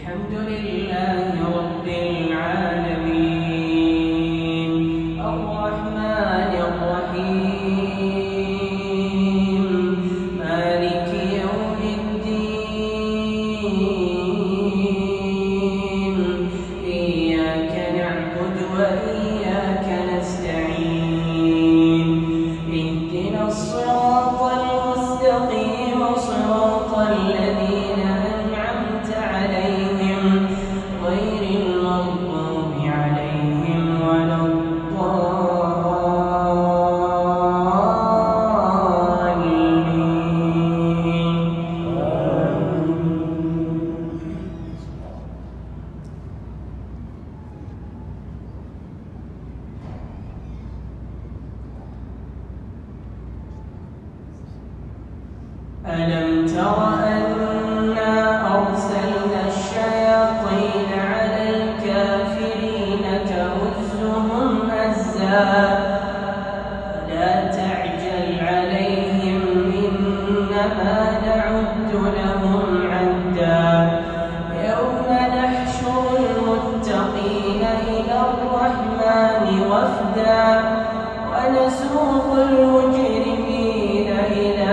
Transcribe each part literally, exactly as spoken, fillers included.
الحمد لله رب العالمين الرحمن الرحيم مالك يوم الدين إياك نعبد وإياك نستعين اهدنا الصراط المستقيم صراط الذين أنعمت عليهم غير المغضوب عليهم ولا الضالين. ألم تر أنا أرسلنا الشياطين على الكافرين تؤزهم أزا فلا تعجل عليهم إنما نعد لهم عدا يوم نحشر المتقين إلى الرحمن وفدا ونسوق المجرمين إلى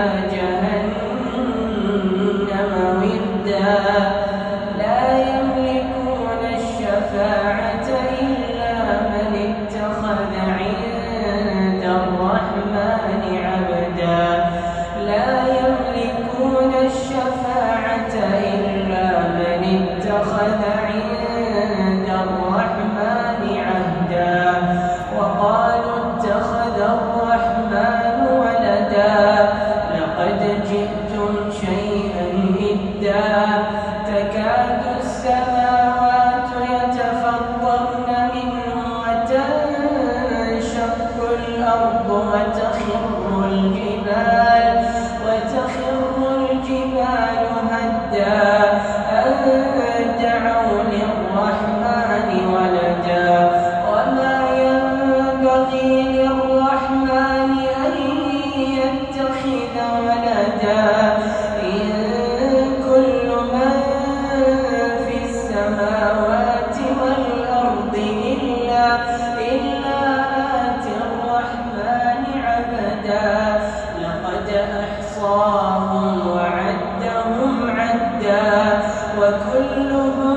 جهنم وردا لا يملكون الشفاعة إلا من اتخذ عند الرحمن عبدا لا يملكون الشفاعة إلا من اتخذ عند الرحمن عهدا وقالوا اتخذ الرحمن ولدا لقد جئتم شيئا إدا تكاد السماوات يتفطرن منه وتنشق الأرض وتخر الجبال وتخر الجبال هدا أن دعوا للرحمن ولدا وما ينبغي للرحمن أن يتخذ ولدا إن كل من في السماوات والأرض إلا إلا آتي الرحمن عبدا لقد أحصاهم وعدهم عدا وكلهم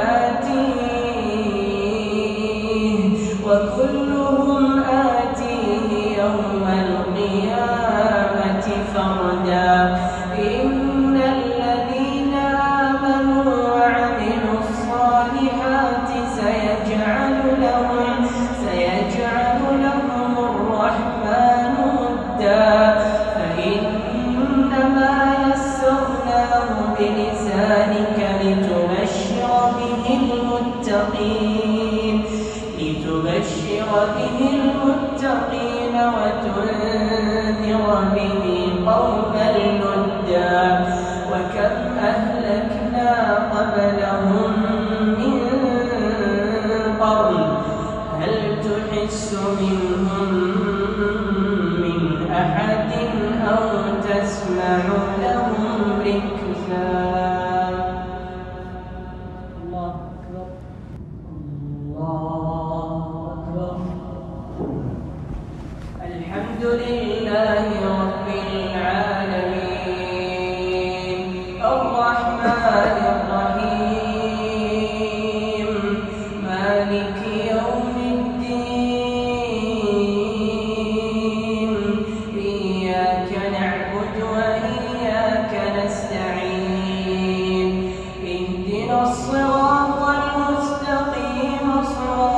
آتيه وكلهم آتيه يوم القيامة فردا إن الذين آمنوا وعملوا الصالحات سيجعل لهم سيجعل لهم الرحمن ودا فإنما يسرناه بلسانك لتبشر به المتقين لتبشر به المتقين وتنذر به قوما لدا وكم أهلكنا قبلهم من قرن هل تحس منهم من أحد أو تسمع لهم ركزا. الله أكبر الله أكبر. الحمد لله رب العالمين الرحمن الرحيم مالك يوم الدين إياك نعبد وإياك نستعين اهدنا الصراط المستقيم صراط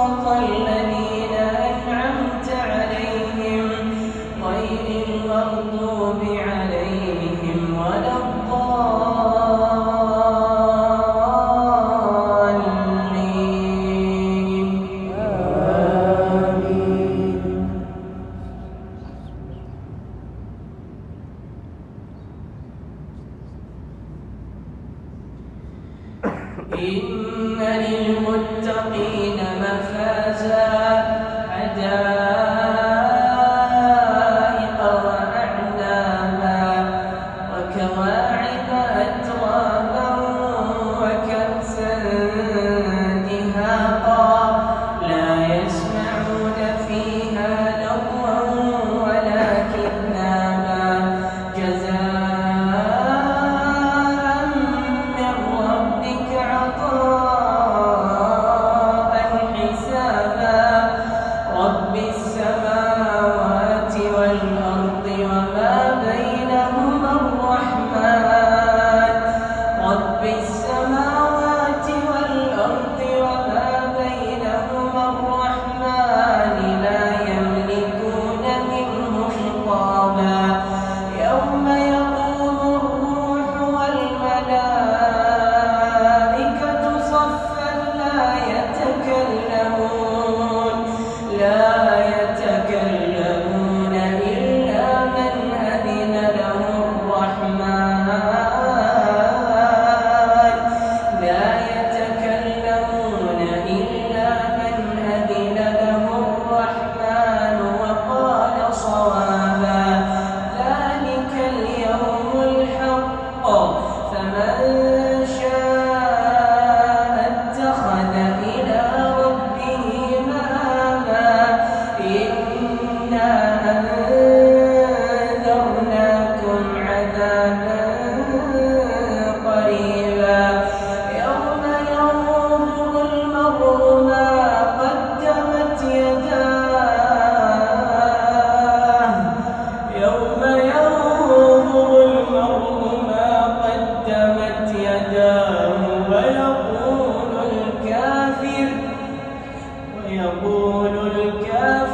يقول الكافرون